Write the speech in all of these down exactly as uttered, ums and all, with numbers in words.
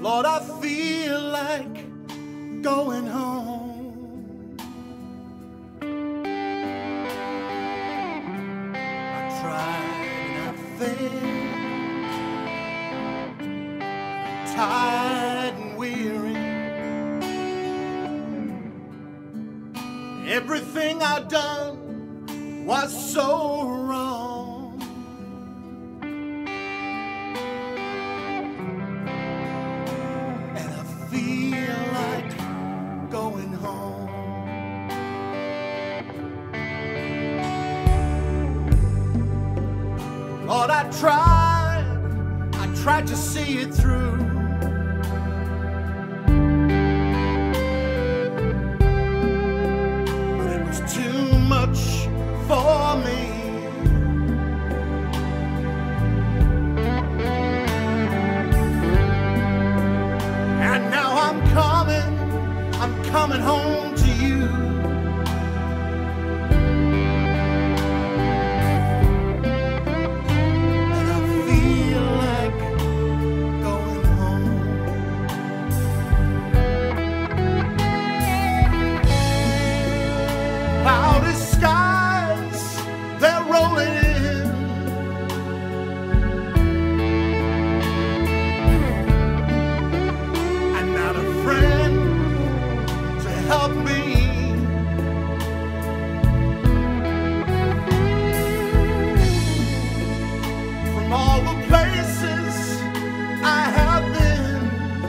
Lord, I feel like going home. I tried and I failed, tired and weary. Everything I've done was so wrong. And I feel like going home. Lord, I tried, I tried to see it through. But it was too much for me. And now I'm coming, I'm coming home to you. And I feel like going home. Cloudy skies, they're rolling in. And not a friend to help me. From all the places I have been,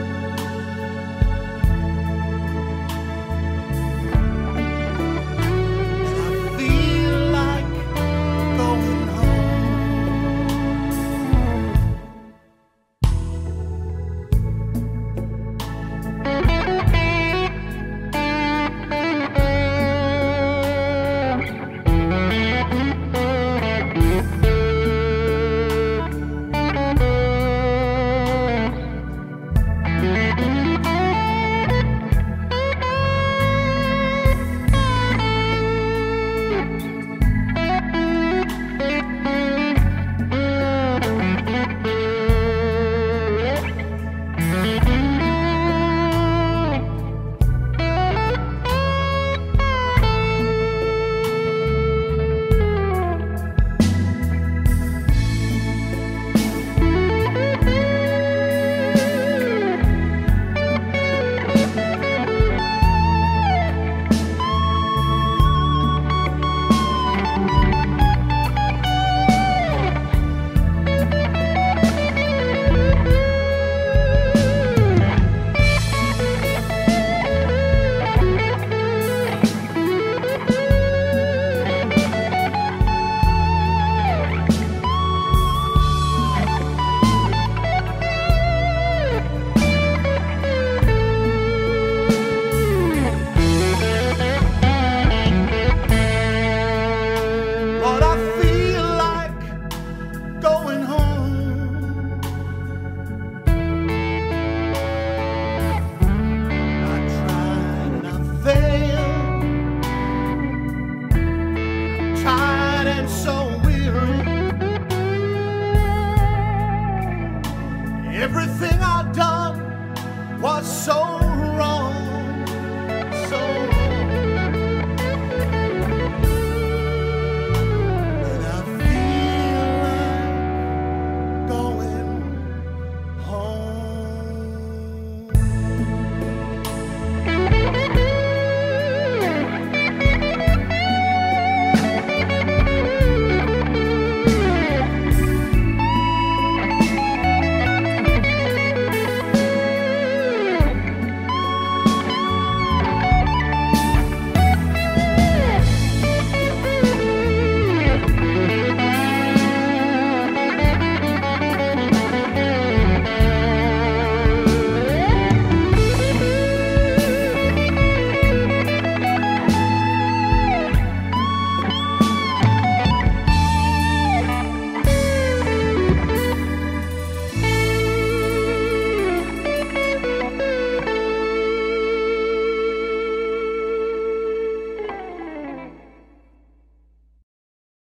and I feel like going home. Lord, I feel like going home. I tried and I failed, tired and so weary. Everything I've done was so wrong.